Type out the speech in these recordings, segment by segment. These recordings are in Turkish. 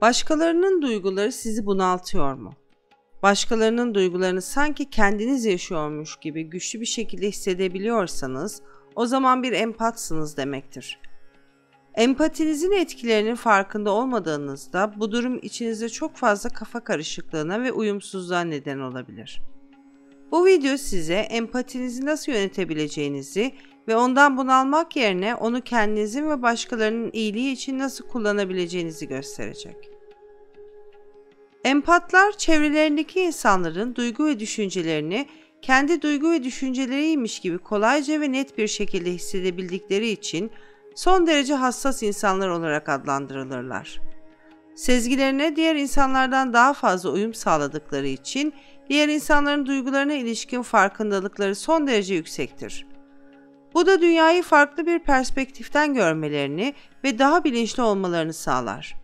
Başkalarının duyguları sizi bunaltıyor mu? Başkalarının duygularını sanki kendiniz yaşıyormuş gibi güçlü bir şekilde hissedebiliyorsanız, o zaman bir empatsınız demektir. Empatinizin etkilerinin farkında olmadığınızda bu durum içinizde çok fazla kafa karışıklığına ve uyumsuzluğa neden olabilir. Bu video size empatinizi nasıl yönetebileceğinizi ve ondan bunalmak yerine onu kendinizin ve başkalarının iyiliği için nasıl kullanabileceğinizi gösterecek. Empatlar, çevrelerindeki insanların duygu ve düşüncelerini kendi duygu ve düşünceleriymiş gibi kolayca ve net bir şekilde hissedebildikleri için son derece hassas insanlar olarak adlandırılırlar. Sezgilerine diğer insanlardan daha fazla uyum sağladıkları için diğer insanların duygularına ilişkin farkındalıkları son derece yüksektir. Bu da dünyayı farklı bir perspektiften görmelerini ve daha bilinçli olmalarını sağlar.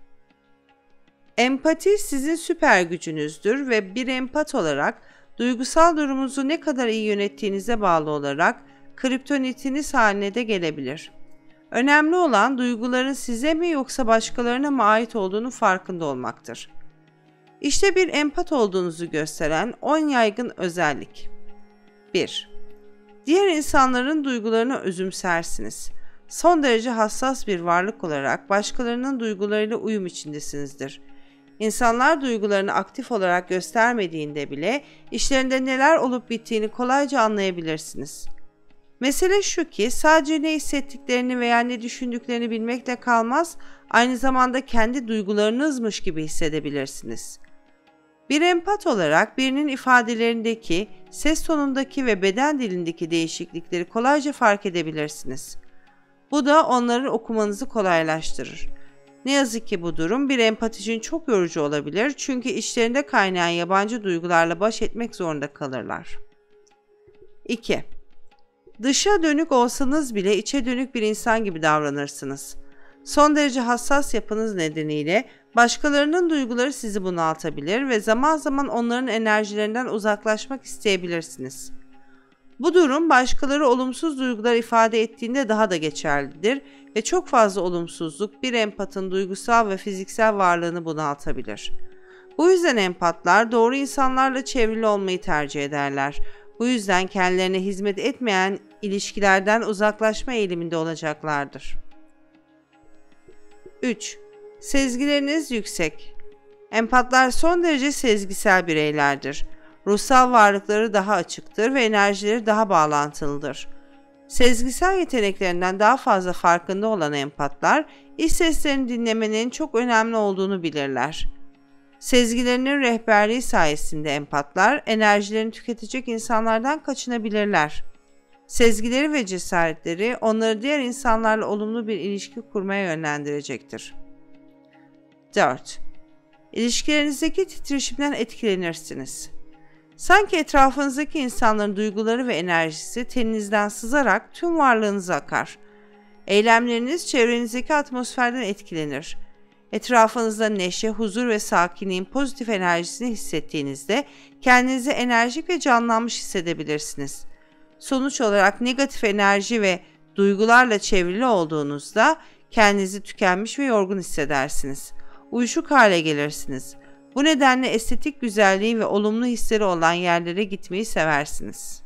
Empati sizin süper gücünüzdür ve bir empat olarak duygusal durumunuzu ne kadar iyi yönettiğinize bağlı olarak kriptonitiniz haline de gelebilir. Önemli olan duyguların size mi yoksa başkalarına mı ait olduğunu farkında olmaktır. İşte bir empat olduğunuzu gösteren 10 yaygın özellik. 1. Diğer insanların duygularını özümsersiniz. Son derece hassas bir varlık olarak başkalarının duygularıyla uyum içindesinizdir. İnsanlar duygularını aktif olarak göstermediğinde bile işlerinde neler olup bittiğini kolayca anlayabilirsiniz. Mesele şu ki sadece ne hissettiklerini veya ne düşündüklerini bilmekle kalmaz, aynı zamanda kendi duygularınızmış gibi hissedebilirsiniz. Bir empat olarak birinin ifadelerindeki, ses tonundaki ve beden dilindeki değişiklikleri kolayca fark edebilirsiniz. Bu da onları okumanızı kolaylaştırır. Ne yazık ki bu durum bir empat için çok yorucu olabilir çünkü içlerinde kaynayan yabancı duygularla baş etmek zorunda kalırlar. 2. Dışa dönük olsanız bile içe dönük bir insan gibi davranırsınız. Son derece hassas yapınız nedeniyle başkalarının duyguları sizi bunaltabilir ve zaman zaman onların enerjilerinden uzaklaşmak isteyebilirsiniz. Bu durum başkaları olumsuz duygular ifade ettiğinde daha da geçerlidir ve çok fazla olumsuzluk bir empatın duygusal ve fiziksel varlığını bunaltabilir. Bu yüzden empatlar doğru insanlarla çevrili olmayı tercih ederler. Bu yüzden kendilerine hizmet etmeyen ilişkilerden uzaklaşma eğiliminde olacaklardır. 3. Sezgileriniz yüksek. Empatlar son derece sezgisel bireylerdir. Ruhsal varlıkları daha açıktır ve enerjileri daha bağlantılıdır. Sezgisel yeteneklerinden daha fazla farkında olan empatlar, iç seslerini dinlemenin çok önemli olduğunu bilirler. Sezgilerinin rehberliği sayesinde empatlar, enerjilerini tüketecek insanlardan kaçınabilirler. Sezgileri ve cesaretleri onları diğer insanlarla olumlu bir ilişki kurmaya yönlendirecektir. 4. İlişkilerinizdeki titreşimden etkilenirsiniz. Sanki etrafınızdaki insanların duyguları ve enerjisi teninizden sızarak tüm varlığınıza akar. Eylemleriniz çevrenizdeki atmosferden etkilenir. Etrafınızda neşe, huzur ve sakinliğin pozitif enerjisini hissettiğinizde kendinizi enerjik ve canlanmış hissedebilirsiniz. Sonuç olarak negatif enerji ve duygularla çevrili olduğunuzda kendinizi tükenmiş ve yorgun hissedersiniz. Uyuşuk hale gelirsiniz. Bu nedenle estetik güzelliği ve olumlu hisleri olan yerlere gitmeyi seversiniz.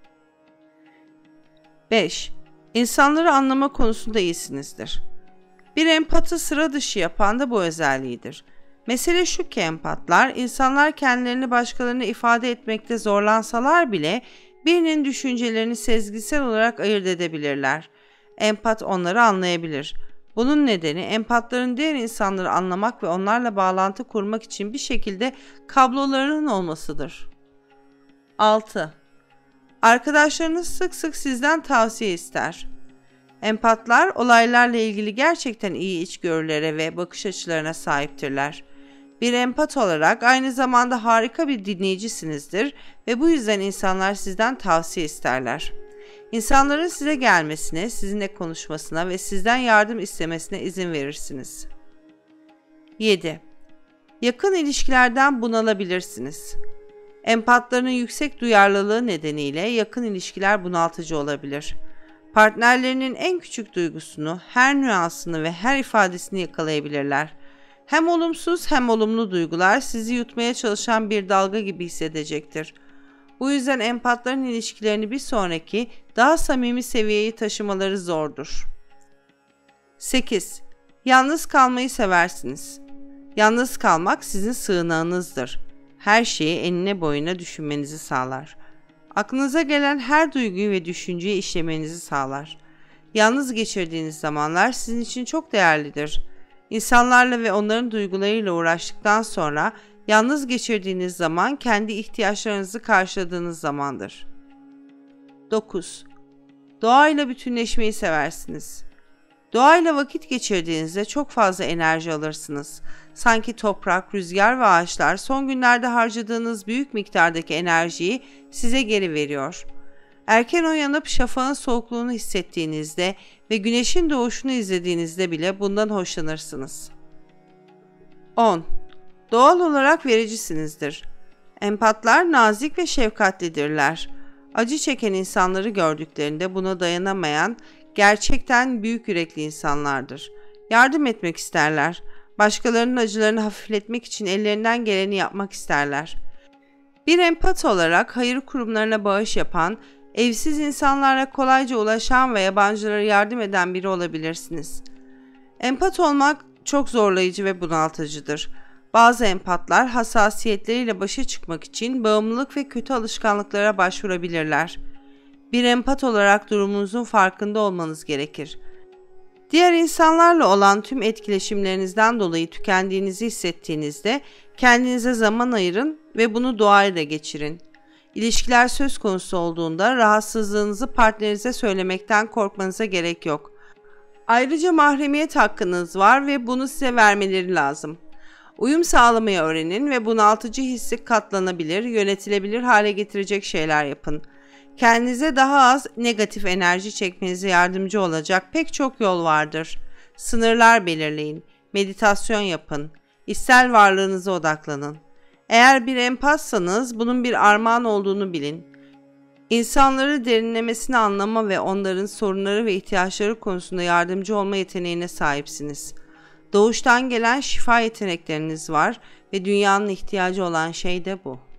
5. İnsanları anlama konusunda iyisinizdir. Bir empatı sıra dışı yapan da bu özelliğidir. Mesele şu ki empatlar, insanlar kendilerini başkalarına ifade etmekte zorlansalar bile birinin düşüncelerini sezgisel olarak ayırt edebilirler. Empat onları anlayabilir. Bunun nedeni empatların diğer insanları anlamak ve onlarla bağlantı kurmak için bir şekilde kablolarının olmasıdır. 6. Arkadaşlarınız sık sık sizden tavsiye ister. Empatlar olaylarla ilgili gerçekten iyi içgörülere ve bakış açılarına sahiptirler. Bir empat olarak aynı zamanda harika bir dinleyicisinizdir ve bu yüzden insanlar sizden tavsiye isterler. İnsanların size gelmesine, sizinle konuşmasına ve sizden yardım istemesine izin verirsiniz. 7. Yakın ilişkilerden bunalabilirsiniz. Empatların yüksek duyarlılığı nedeniyle yakın ilişkiler bunaltıcı olabilir. Partnerlerinin en küçük duygusunu, her nüansını ve her ifadesini yakalayabilirler. Hem olumsuz hem olumlu duygular sizi yutmaya çalışan bir dalga gibi hissedecektir. Bu yüzden empatların ilişkilerini bir sonraki, daha samimi seviyeye taşımaları zordur. 8. Yalnız kalmayı seversiniz. Yalnız kalmak sizin sığınağınızdır. Her şeyi enine boyuna düşünmenizi sağlar. Aklınıza gelen her duyguyu ve düşünceyi işlemenizi sağlar. Yalnız geçirdiğiniz zamanlar sizin için çok değerlidir. İnsanlarla ve onların duygularıyla uğraştıktan sonra yalnız geçirdiğiniz zaman kendi ihtiyaçlarınızı karşıladığınız zamandır. 9. Doğayla bütünleşmeyi seversiniz. Doğayla vakit geçirdiğinizde çok fazla enerji alırsınız. Sanki toprak, rüzgar ve ağaçlar son günlerde harcadığınız büyük miktardaki enerjiyi size geri veriyor. Erken uyanıp şafağın soğukluğunu hissettiğinizde ve güneşin doğuşunu izlediğinizde bile bundan hoşlanırsınız. 10. Doğal olarak vericisinizdir. Empatlar nazik ve şefkatlidirler. Acı çeken insanları gördüklerinde buna dayanamayan, gerçekten büyük yürekli insanlardır. Yardım etmek isterler. Başkalarının acılarını hafifletmek için ellerinden geleni yapmak isterler. Bir empat olarak hayır kurumlarına bağış yapan, evsiz insanlara kolayca ulaşan ve yabancılara yardım eden biri olabilirsiniz. Empat olmak çok zorlayıcı ve bunaltıcıdır. Bazı empatlar hassasiyetleriyle başa çıkmak için bağımlılık ve kötü alışkanlıklara başvurabilirler. Bir empat olarak durumunuzun farkında olmanız gerekir. Diğer insanlarla olan tüm etkileşimlerinizden dolayı tükendiğinizi hissettiğinizde kendinize zaman ayırın ve bunu doğayla geçirin. İlişkiler söz konusu olduğunda rahatsızlığınızı partnerinize söylemekten korkmanıza gerek yok. Ayrıca mahremiyet hakkınız var ve bunu size vermeleri lazım. Uyum sağlamayı öğrenin ve bunaltıcı hissi katlanabilir, yönetilebilir hale getirecek şeyler yapın. Kendinize daha az negatif enerji çekmenize yardımcı olacak pek çok yol vardır. Sınırlar belirleyin, meditasyon yapın, içsel varlığınıza odaklanın. Eğer bir empatsanız bunun bir armağan olduğunu bilin. İnsanları derinlemesine anlama ve onların sorunları ve ihtiyaçları konusunda yardımcı olma yeteneğine sahipsiniz. Doğuştan gelen şifa yetenekleriniz var ve dünyanın ihtiyacı olan şey de bu.